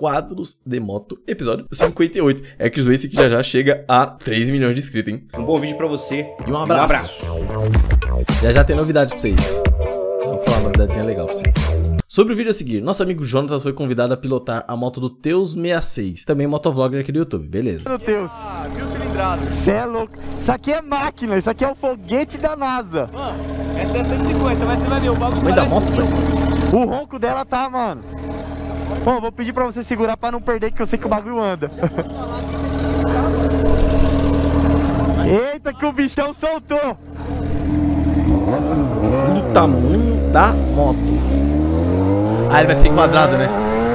Quadros de Moto, episódio 58. X-Race que já chega a 3 milhões de inscritos, hein? Um bom vídeo pra você E um abraço. Já tem novidade pra vocês. Vou falar uma novidadezinha legal pra vocês. Sobre o vídeo a seguir, nosso amigo Jonatas foi convidado a pilotar a moto do Teus 66, também motovlogger aqui do YouTube, beleza? Meu Deus. 1000 cilindradas. Cê é louco. Isso aqui é máquina, isso aqui é o foguete da NASA. Mano, essa é 150, mas você vai ver o bagulho. Mãe da moto, velho. O ronco dela tá, mano. Bom, vou pedir pra você segurar pra não perder, que eu sei que o bagulho anda. Eita, que o bichão soltou. Olha o tamanho da moto. Ah, ele vai ser enquadrado, né?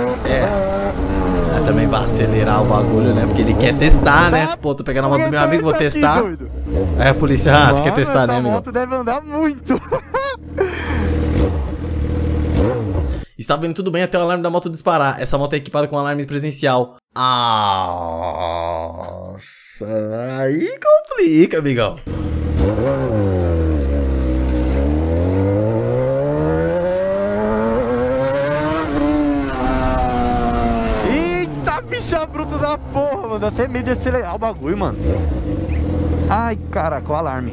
É. Também vai acelerar o bagulho, né? Porque ele quer testar, né? Pô, tô pegando a moto do meu amigo, vou testar. Aí a polícia, você quer testar, né, amigo? Essa moto deve andar muito. Estava indo tudo bem até o alarme da moto disparar. Essa moto é equipada com alarme presencial. Nossa, aí complica, amigão. Eita, bicha bruta da porra, mano. Dá até medo de acelerar o bagulho, mano. Ai, caraca, o alarme.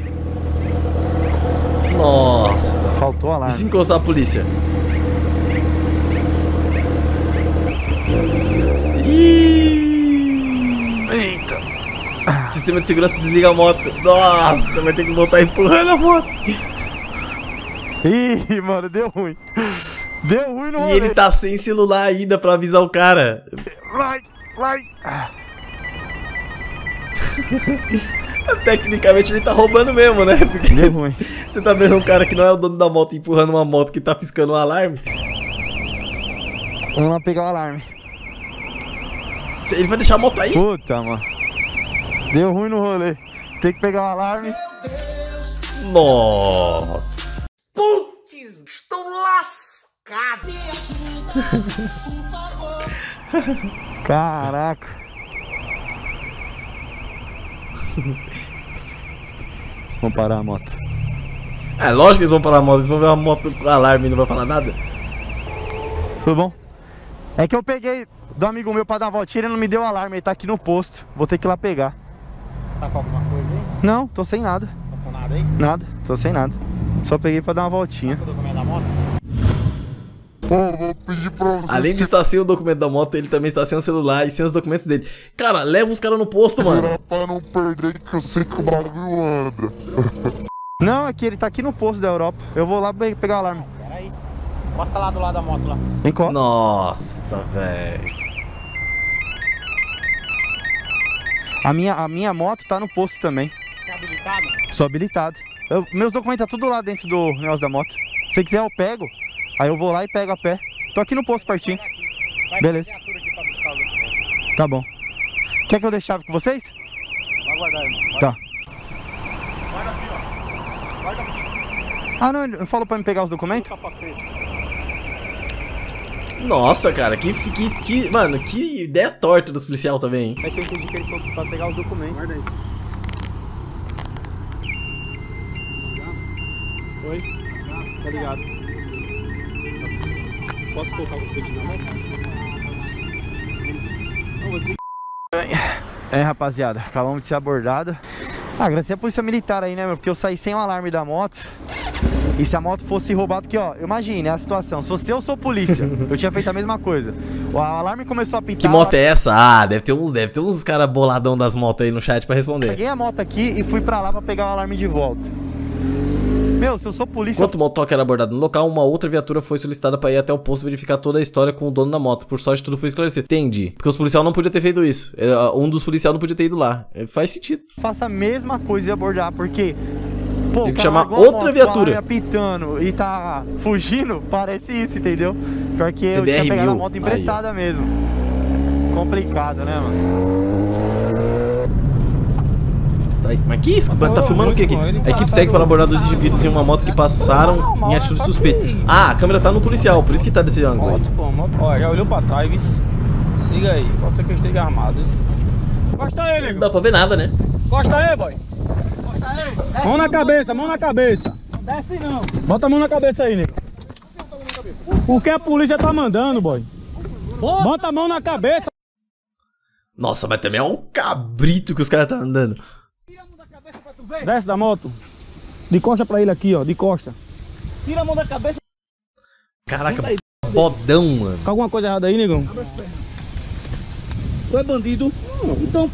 Nossa. Faltou o E alarme. se encostar a polícia? Eita. Sistema de segurança desliga a moto. Nossa, vai ter que voltar empurrando a moto. Ih, mano, deu ruim. Deu ruim no E rolê. ele tá sem celular ainda pra avisar o cara. Vai, vai. Tecnicamente ele tá roubando mesmo, né? Porque Deu ruim. você tá vendo um cara que não é o dono da moto empurrando uma moto que tá piscando um alarme. Vamos lá pegar o alarme. Ele vai deixar a moto aí? Puta, mano. Deu ruim no rolê. Tem que pegar o alarme. Nossa. Putz, estou lascado. Caraca. Vamos parar a moto. É lógico que eles vão parar a moto. Eles vão ver uma moto com alarme e não vai falar nada. Tudo bom? É que eu peguei do amigo meu pra dar uma voltinha, ele não me deu o alarme, ele tá aqui no posto. Vou ter que ir lá pegar. Tá com alguma coisa aí? Não, tô sem nada. Tá com nada aí? Nada, tô sem nada. Só peguei pra dar uma voltinha. Tá com o documento da moto? Pô, vou pedir pra você. Além de estar sem o documento da moto, ele também está sem o celular e sem os documentos dele. Cara, leva os caras no posto, mano. Pra não perder, que eu sei que o bagulho anda. Não, aqui ele tá aqui no posto da Europa. Eu vou lá pegar o alarme. Pera aí. Encosta lá do lado da moto lá. Encosta. Nossa, velho. A minha moto tá no posto também. Você é habilitado? Sou habilitado. Meus documentos tá tudo lá dentro do negócio da moto. Se você quiser eu pego. Aí eu vou lá e pego a pé. Tô aqui no posto pertinho. Pega aqui. Vai Beleza. ter viatura aqui pra buscar o documento. Tá bom. Quer que eu deixe a chave com vocês? Vai guardar, irmão. Tá. Guarda aqui, ó. Guarda aqui. Ah, não, ele falou pra me pegar os documentos? Capacete. Nossa, cara, mano, que ideia torta dos policiais também, hein? É que eu entendi que ele falou pra pegar os documentos. Guarda aí. Oi? Tá ligado. Posso colocar você aqui na moto? Não, vou desligar. É, rapaziada, acabamos de ser abordado. Agradecer a polícia militar aí, né, meu? Porque eu saí sem o alarme da moto. E se a moto fosse roubada, porque, ó, imagine a situação. Se eu sou polícia, eu tinha feito a mesma coisa. O alarme começou a pintar. Que moto é essa? Ah, deve ter uns caras boladão das motos aí no chat pra responder. Peguei a moto aqui e fui pra lá pra pegar o alarme de volta. Meu, se eu sou polícia... Enquanto o motoque era abordado no local, uma outra viatura foi solicitada pra ir até o posto verificar toda a história com o dono da moto. Por sorte, tudo foi esclarecido. Entendi. Porque os policiais não podiam ter feito isso. Um dos policiais não podia ter ido lá. Faz sentido. Faça a mesma coisa e abordar, porque... Pô, Tem que o cara chamar largou a outra moto, viatura. o alarme apitando e tá fugindo, parece isso, entendeu? Pior que eu CBR tinha pegado a 1000. moto emprestada mesmo. Complicado, né, mano? Mas que isso? Tá filmando o que aqui? A equipe segue para abordar dois indivíduos em uma moto que passaram em atitude suspeita. Ah, a câmera tá no policial, por isso que tá desse ângulo aí. Moto, pô, moto. Ó, já olhou pra trás. Liga aí, pode ser que eu esteja armado. Encosta aí, Não nego. dá pra ver nada, né? Encosta aí, boy. Encosta aí. Mão na cabeça, mão na cabeça. Não desce não. Bota a mão na cabeça aí, nego. O que a polícia tá mandando, boy? Bota a mão na cabeça. Nossa, mas também é um cabrito que os caras tá andando. Desce da moto. De costa pra ele aqui, ó. De costa. Tira a mão da cabeça. Caraca, bodão, mano. Tá alguma coisa errada aí, negão? Tu é bandido? Então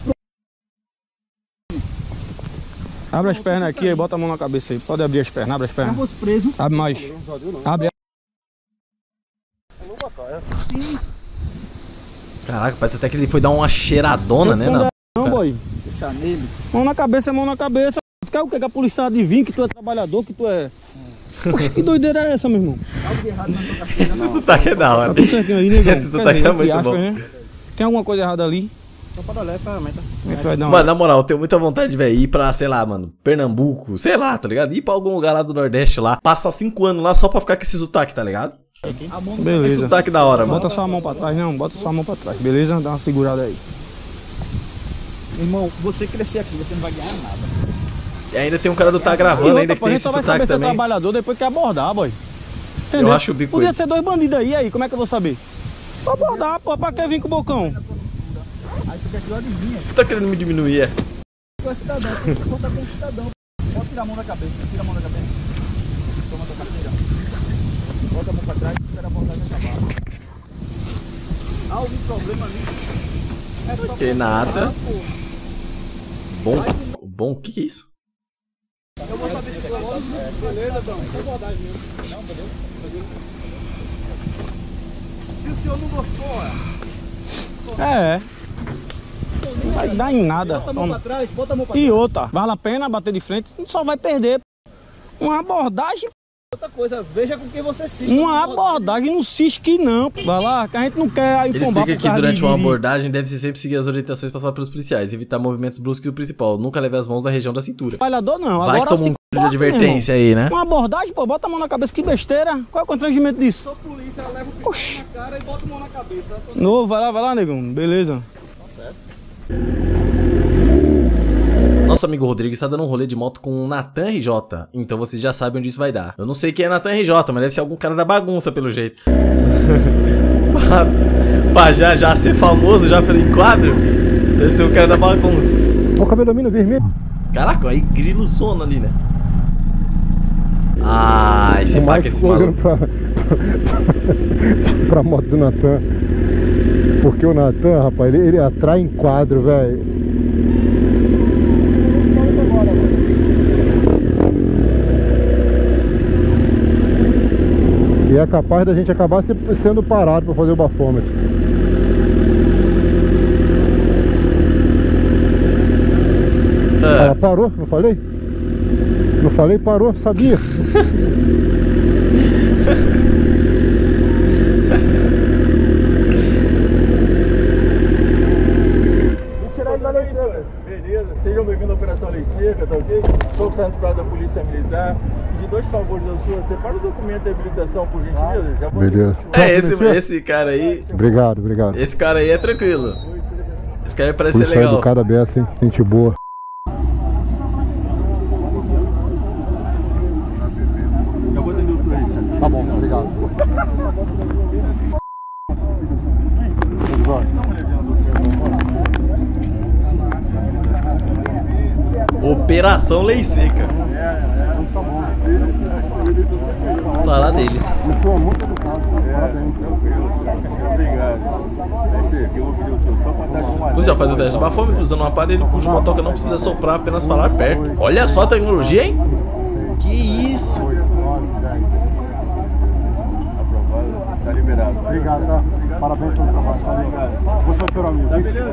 Abre as pernas aqui e bota a mão na cabeça aí. Pode abrir as pernas, abre as pernas. fosse preso. Abre mais. Abre. Caraca, parece até que ele foi dar uma cheiradona, né? Não, boy. Deixa nele. Mão na cabeça, mão na cabeça. Tu quer o quê? Que a polícia adivinha que tu é trabalhador, que tu é... Poxa, que doideira é essa, meu irmão? Esse sotaque é da hora. Tá tudo certinho aí, negão? Esse sotaque é muito bom. Né? Tem alguma coisa errada ali? Só para olhar a ferramenta. Como é que vai dar uma... Mano, na moral, eu tenho muita vontade, velho, ir pra, sei lá, mano, Pernambuco, sei lá, tá ligado? Ir pra algum lugar lá do Nordeste lá, passar 5 anos lá só pra ficar com esse sotaque, tá ligado? Que Beleza. sotaque da hora, mano. Bota sua mão pra trás, não. Bota sua mão pra trás, beleza? Dá uma segurada aí. Irmão, você crescer aqui, você não vai ganhar nada. E ainda tem um cara do Tá Gravando ainda que tem esse sotaque também. Trabalhador depois que abordar, boy. Entendeu? Eu acho o bico. Podia ser 2 bandidos aí, como é que eu vou saber? Pra abordar, pô, pra que vir com o bocão? Aí tu quer que eu adivinha. Tu tá querendo me diminuir, é? Tu é cidadão, tu tem que contar como cidadão. Pode tirar a mão da cabeça, tira a mão da cabeça. Toma tua carteira. Bota a mão pra trás e espera a abordagem acabar. Há algum problema ali? É só Tem nada. pô. Bom, o que é isso? Eu vou saber se tu é logo. Beleza, então. É abordagem mesmo. Não, beleza? Se o senhor não gostou, É. Não vai dar em nada. bota a mão pra Toma. trás, bota a mão pra E trás. outra, vale a pena bater de frente, só vai perder. Uma abordagem, Outra coisa, veja com quem você se. uma abordagem não cisque não. Vai lá, que a gente não quer Ele empombar explica que durante uma abordagem deve-se sempre seguir as orientações passadas pelos policiais, evitar movimentos bruscos do principal, nunca leve as mãos na região da cintura. Trabalhador não, Vai agora tomar um se de corta, advertência aí, né? meu irmão. Uma abordagem, pô, bota a mão na cabeça, que besteira. Qual é o constrangimento disso? Sou polícia, ela leva o pistola na cara e bota a mão na cabeça. Novo, vai lá, negão, beleza. Nosso amigo Rodrigo está dando um rolê de moto com o Natan RJ, então vocês já sabem onde isso vai dar. Eu não sei quem é Natan RJ, mas deve ser algum cara da bagunça, pelo jeito. Pra já ser famoso, já pelo enquadro, deve ser o cara da bagunça. Olha o cabelo vermelho. Caraca, aí grilo zona ali, né? Ah, esse pack, esse maluco. Pra moto do Natan. Porque o Natan, rapaz, ele atrai enquadro, velho. E é capaz da gente acabar sendo parado para fazer o bafômetro. Ela parou, não falei? Não falei, parou, sabia? Beleza, sejam bem-vindos à Operação Lei Seca, tá ok? Sou o sargento da Polícia Militar. De 2 favores ao senhor, separa o documento de habilitação, por gentileza. Já vou... Beleza. Esse cara aí. Obrigado. Esse cara aí é tranquilo. Esse cara aí parece ser Polícia legal. educada dessa, hein? Gente boa. Já vou atender o senhor aí. Tá bom, obrigado. Operação Lei Seca. Falar deles. Isso é muito educado. Parabéns. Obrigado. Eu vou pedir o senhor só para dar uma... O policial faz o teste do bafômetro usando um aparelho cujo motoca não precisa soprar, apenas falar perto. Olha só a tecnologia, hein? Que isso? Aprovado, tá liberado. Obrigado, tá? Parabéns pelo trabalho. Valeu. Vou ser teu amigo. Tá beleza?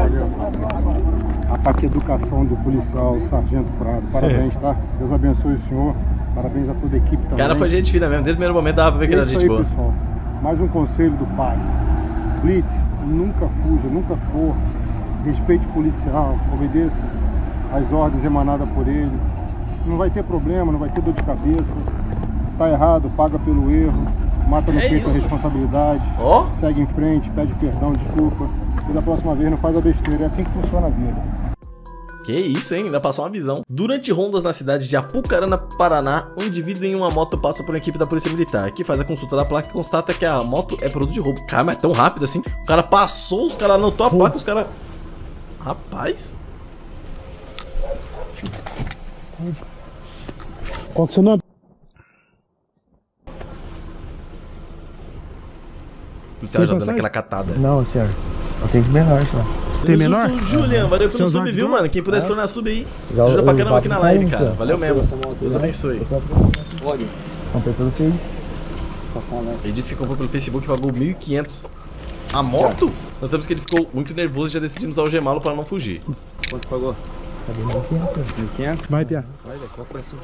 Ataque Educação do policial Sargento Prado. Parabéns, tá? Deus abençoe o senhor. Parabéns a toda a equipe também. O cara foi gente fina mesmo, desde o primeiro momento dava pra ver que era gente boa. Pessoal. Mais um conselho do pai. Blitz, nunca fuja, nunca corra. Respeite o policial, obedeça às ordens emanadas por ele. Não vai ter problema, não vai ter dor de cabeça. Tá errado, paga pelo erro. Mata no peito a responsabilidade. Ó. Segue em frente, pede perdão, desculpa. E da próxima vez não faz a besteira. É assim que funciona a vida. Que isso, hein? Ainda passou uma visão. Durante rondas na cidade de Apucarana, Paraná, um indivíduo em uma moto passa por uma equipe da Polícia Militar, que faz a consulta da placa e constata que a moto é produto de roubo. Cara, mas é tão rápido assim. O cara passou, os caras anotou a placa, os caras... Rapaz... Qual que é o seu nome? O policial já dando aquela catada. Não, senhor. Eu tenho que menor, senhor. Tem menor? Juliano, valeu pelo Seu sub, nome viu, do- mano? Quem puder se tornar sub aí. Já Você ajuda pra eu caramba aqui na bato live, com cara. um, Valeu mesmo. Deus abençoe. Ele disse que comprou pelo Facebook e pagou 1.500. A moto? Notamos que ele ficou muito nervoso e já decidimos algemá-lo para não fugir. Quanto pagou? 1.500? Vai, Pia. Vai, velho, qual preço?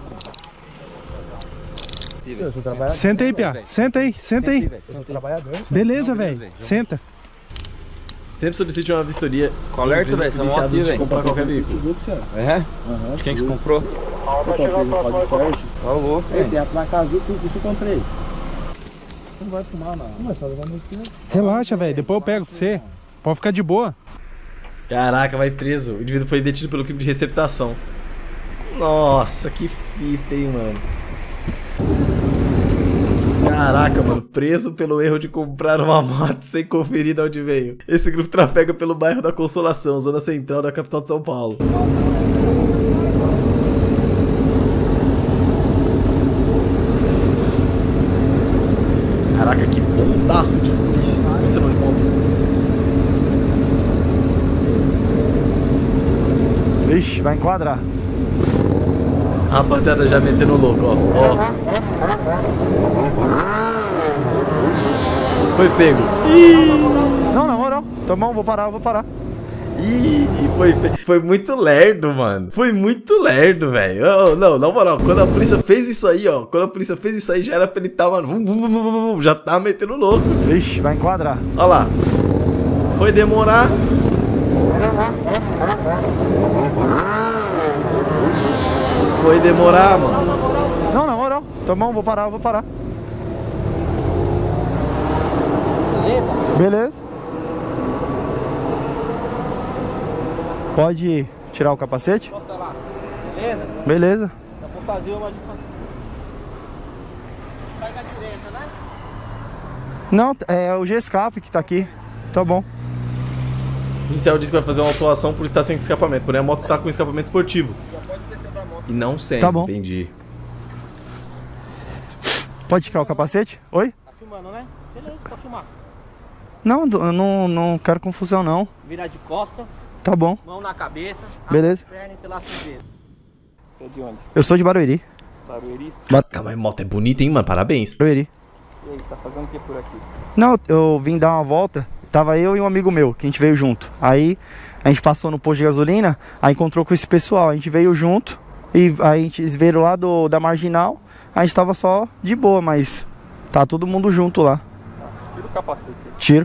Senta aí, Pia. Senta aí, senta aí. Trabalhador. Beleza, velho. Senta. Sempre solicite uma vistoria. Qual alerta, velho? Essa moto Iniciados aqui, de velho. comprar qualquer veículo. É? De quem que você comprou? Tá louco, velho. Tem a placa azul que eu comprei. Você não vai fumar, não. Não, só levar música. Relaxa, velho. Depois eu pego pra você. Pode ficar de boa. Caraca, vai preso. O indivíduo foi detido pelo crime de receptação. Nossa, que fita, hein, mano. Caraca, mano, preso pelo erro de comprar uma moto sem conferir de onde veio. Esse grupo trafega pelo bairro da Consolação, zona central da capital de São Paulo. Caraca, que bondaço de polícia. Você não encontra. Vixe, vai enquadrar. Rapaziada, já metendo louco, ó. Foi pego. Não, na moral. Tá bom, vou parar. Ih, foi muito lerdo, mano. Foi muito lerdo, velho. Oh, não, na moral, quando a polícia fez isso aí, ó. Quando a polícia fez isso aí, já era pra ele estar, mano. Já tá metendo louco. Vixe, vai enquadrar. Ó lá. Foi demorar. Foi demorar, mano. Não, na moral. Tá bom, vou parar. Beleza. Pode tirar o capacete? Mostra lá. Beleza? Beleza. Eu vou fazer uma de Vai dar direita, né? Não, é o G-Escape que tá aqui. Tá bom. O policial disse que vai fazer uma autuação por estar sem escapamento, porém a moto está com escapamento esportivo. E não sem, Tá bom. entendi. Pode tirar o capacete? Oi? Tá filmando, né? Beleza, tá filmando. Não, eu não quero confusão, não. Virar de costa, Tá bom. mão na cabeça. Beleza. Perna e pela cintura. Você é de onde? Eu sou de Barueri. Barueri? Calma, a moto é bonita, hein, mano? Parabéns. Barueri. E aí, tá fazendo o que por aqui? Não, eu vim dar uma volta. Tava eu e um amigo meu, que a gente veio junto. Aí a gente passou no posto de gasolina, aí encontrou com esse pessoal. A gente veio junto e aí eles veio lá da Marginal. A gente tava só de boa, mas tá todo mundo junto lá. Tira o capacete aí. Tiro.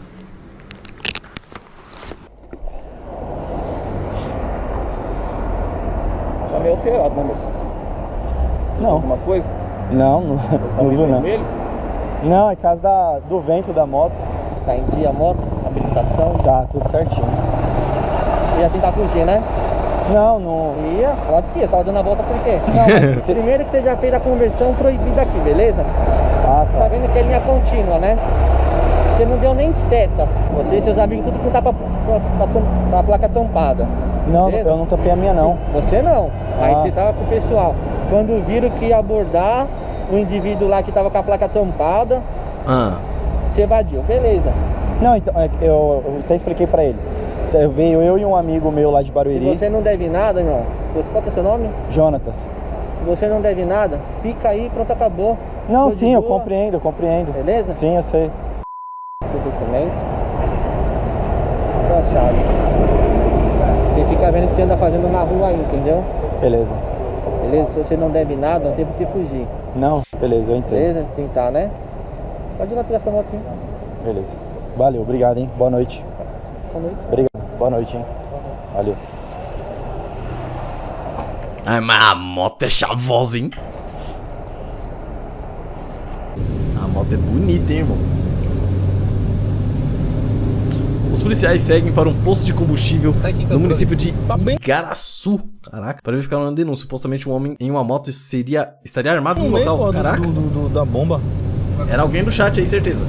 Tá meio alterado, né, meu? Não, Alguma coisa? não Tá meio vermelho? Não, é causa do vento da moto. Tá em dia a moto, habilitação. Tá, tudo certinho. Você ia tentar fugir, né? Não. Ia? Lógico que ia. Tava dando a volta por quê? Não, primeiro que você já fez a conversão proibida aqui, beleza? Ah, Tá vendo que é linha contínua, né? Você não deu nem seta. Você e seus amigos tudo com a placa tampada. Não, Beleza? eu não tapei a minha não. Você não. Aí Ah. você tava com o pessoal. Quando viram que ia abordar o indivíduo lá que tava com a placa tampada, você evadiu. Beleza. Não, então, eu até expliquei pra ele. Veio eu e um amigo meu lá de Se Barueri, você não deve nada, irmão. Qual que é o seu nome? Jonatas. Se você não deve nada, fica aí, pronto, acabou. Não, Tô de sim, eu boa. compreendo. Beleza? Sim, eu sei. Seu documento. Sua chave. Você fica vendo o que você anda fazendo na rua aí, entendeu? Beleza. Beleza? Se você não deve nada, não tem por que fugir. Não, beleza, eu entendo. Beleza? Tentar, né? Pode ir lá pegar sua motinha. Beleza. Valeu, obrigado, hein. Boa noite. Boa noite. Obrigado. Boa noite, hein. Valeu. Ai, mas a moto é chavosa, hein? A moto é bonita, hein, irmão? Os policiais seguem para um posto de combustível no município de Igaraçu. Caraca, para verificar uma denúncia. Supostamente um homem em uma moto estaria armado no local. Caraca. Da bomba. Era alguém do chat aí, certeza.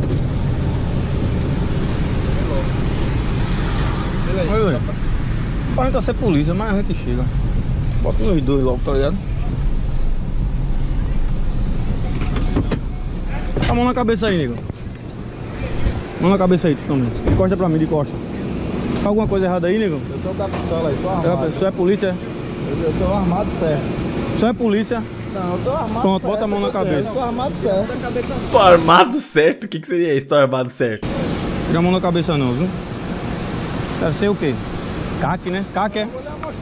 Oi. Aparenta ser polícia, mas a gente chega. Bota os dois logo, tá ligado? A mão na cabeça aí, nego. Mão na cabeça aí, tu também. Encosta pra mim, de costa. Tá alguma coisa errada aí, nego? Eu tô com a pistola aí, tô armado. Você é polícia? Eu tô armado certo. Você é polícia? Não, eu tô armado Pronto, certo. bota a mão na cabeça. Eu tô armado certo. Tô armado certo? O que seria isso? Tô armado certo. Tira a mão na cabeça não, viu? Deve ser o quê? CAC, né? CAC é?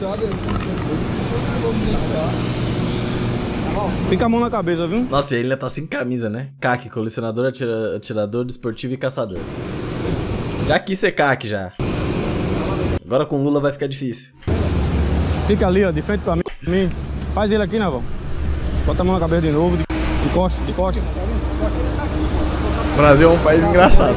Fica a mão na cabeça, viu? Nossa, ele ainda tá sem camisa, né? CAC, colecionador, atirador, desportivo e caçador. Já quis ser CAC já. Agora com Lula vai ficar difícil. Fica ali, ó, de frente pra mim. Faz ele aqui, Navão. Bota a mão na cabeça de novo, de costa, de costa. O Brasil é um país engraçado.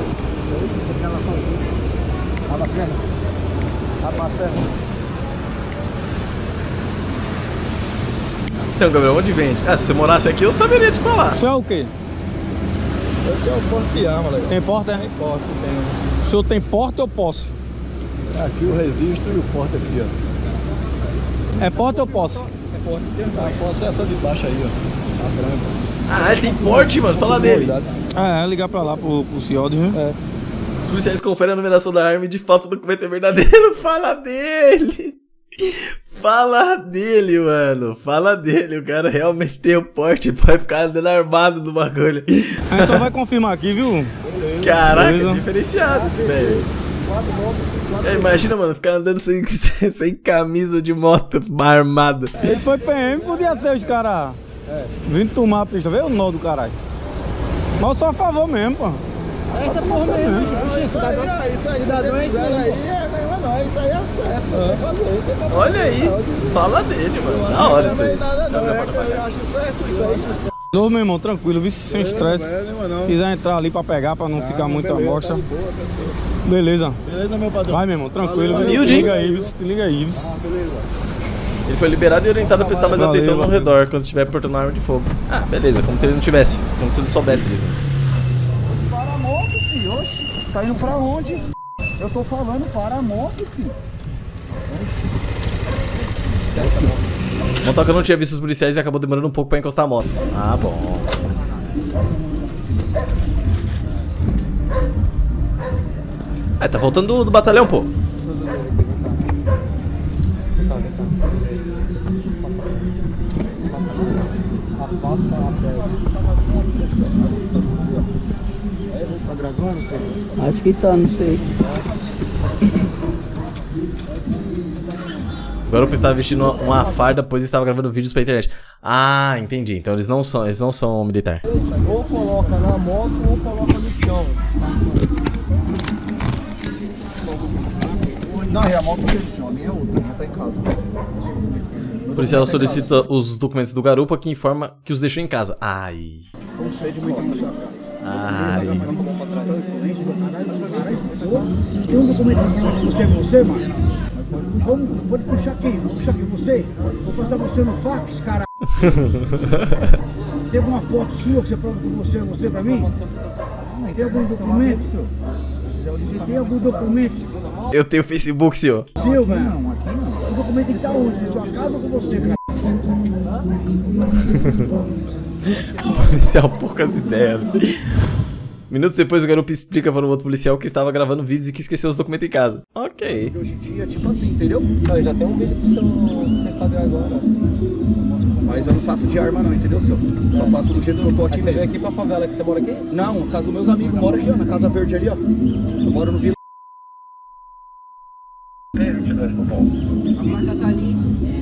Então, Gabriel, onde vende? Ah, se você morasse aqui, eu saberia te falar. Isso é o quê? Eu tenho um porte de arma, legal. Tem porta, é? Tem porte, tem. O senhor tem porta ou posse? Aqui o registro e o porte aqui, ó. É porta ou posse? É porte. A posse é essa de baixo aí, ó. A branca. Ah, ele tem porte, mano. Fala dele. É ligar pra lá, pro Ciodes, viu? É. Os policiais conferem a numeração da arma e de fato o documento é verdadeiro. Fala dele. Fala dele, mano. Fala dele. O cara realmente tem o porte. Pode ficar andando armado no bagulho. A gente só vai confirmar aqui, viu? Caraca, beleza. Diferenciado esse velho. Imagina, mano, ficar andando sem camisa de moto armado. Ele foi PM, podia ser os caras vindo tomar a pista. Vê o nó do caralho. Mas eu sou a favor mesmo, pô. Essa porra mesmo. Cidadão é isso aí. Isso aí é certo. Olha aí. Fala dele, mano. Da hora isso aí. Eu acho certo isso aí. Novo, meu irmão, tranquilo, viu? Sem estresse. Quiser entrar ali pra pegar, pra não ficar muito amostra. Beleza. Beleza, meu padrão. Vai, meu irmão, tranquilo. Valeu, Te liga aí, te liga aí. Ele foi liberado e orientado a prestar mais atenção ao redor quando estiver portando arma de fogo. Ah, beleza, como se ele não tivesse. Como se ele soubesse disso. Para a moto, filho. Oxi, tá indo pra onde? Eu tô falando para a moto, filho. Motoca não tinha visto os policiais e acabou demorando um pouco pra encostar a moto. Ah, bom. Ah, tá voltando do batalhão, pô. Acho que tá, não sei. O garoto estava vestindo uma farda, pois estava gravando vídeos pra internet. Ah, entendi. Então eles não são militar. Ou coloca na moto ou coloca no chão. Não, é a moto dele, a minha é outra, a minha tá em casa. O policial solicita os documentos do garupa que informa que os deixou em casa. Ai. Ai. Tem um documento aqui pra você, mano. Pode puxar aqui, vou puxar aqui você. Vou passar você no fax, caralho. Tem alguma foto sua que você prova com você pra mim? Tem algum documento? Você tem algum documento? Eu tenho Facebook, senhor. Seu, velho? Não, aqui não. O documento tem que estar onde? Na sua casa ou com você, cara? Policial, poucas ideias. Minutos depois, o garoto explica para o outro policial que estava gravando vídeos e que esqueceu os documentos em casa. Ok. Hoje em dia, tipo assim, entendeu? Eu já tem um vídeo pro seu Instagram agora. Mas eu não faço de arma não, entendeu, senhor? Só faço do jeito que eu tô aqui mesmo. Você veio aqui pra favela que você mora aqui? Não, na casa dos meus amigos. Moro aqui, ó, na Casa Verde ali, ó. Eu moro no Vila. A placa tá ali,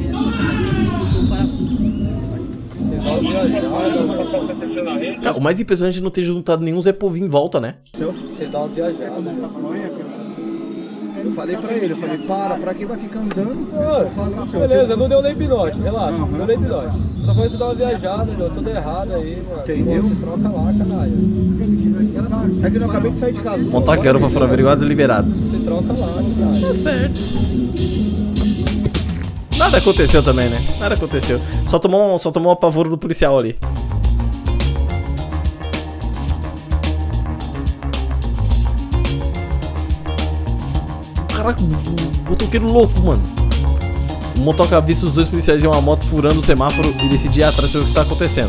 Cara, o mais impressionante é não ter juntado nenhum Zé Povinho em volta, né? Vocês dão umas viajadas. Eu falei pra ele, eu falei, pra quem vai ficar andando? Beleza, não deu nem pinote, relaxa, não deu nem pinote. Só foi você dar uma viajada, deu tudo errado aí, mano. Entendeu? Você troca lá, caralho. É que eu acabei de sair de casa. Motoqueiro pra foram averiguados e liberados. Você troca lá, cara. Tá certo. Nada aconteceu também, né? Nada aconteceu. Só tomou um apavoro do policial ali. Caraca, motoqueiro louco, mano. O motoca avista os dois policiais em uma moto furando o semáforo e decidir ir atrás pelo que está acontecendo.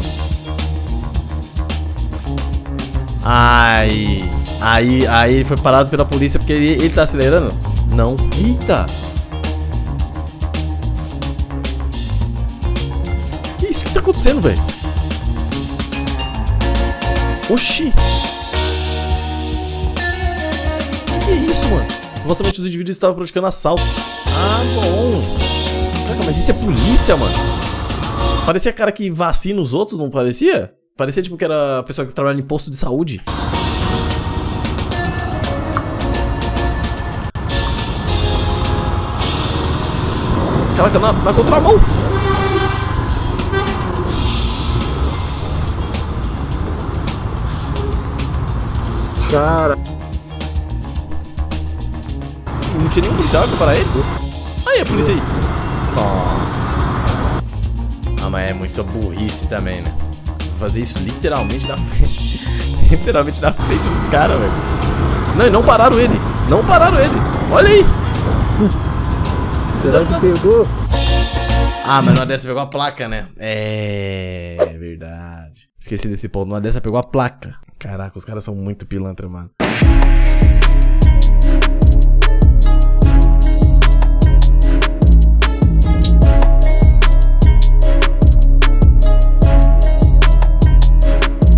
Aí ele foi parado pela polícia porque ele tá acelerando? Não. Eita! Que isso? O que tá acontecendo, velho? Oxi! Que é isso, mano? Supostamente os indivíduos estavam praticando assaltos. Ah, bom. Caraca, mas isso é polícia, mano. Parecia cara que vacina os outros, não parecia? Parecia tipo que era a pessoa que trabalha em posto de saúde. Caraca, na contramão. Cara. Não tinha nenhum policial pra parar ele? Aí, a polícia aí. Nossa. Ah, mas é muita burrice também, né? Vou fazer isso literalmente na frente. Literalmente na frente dos caras, velho. Não, e não pararam ele. Não pararam ele. Olha aí. Será que pegou? Ah, mas numa dessa pegou a placa, né? É verdade. Esqueci desse ponto. Numa dessa pegou a placa. Caraca, os caras são muito pilantra, mano.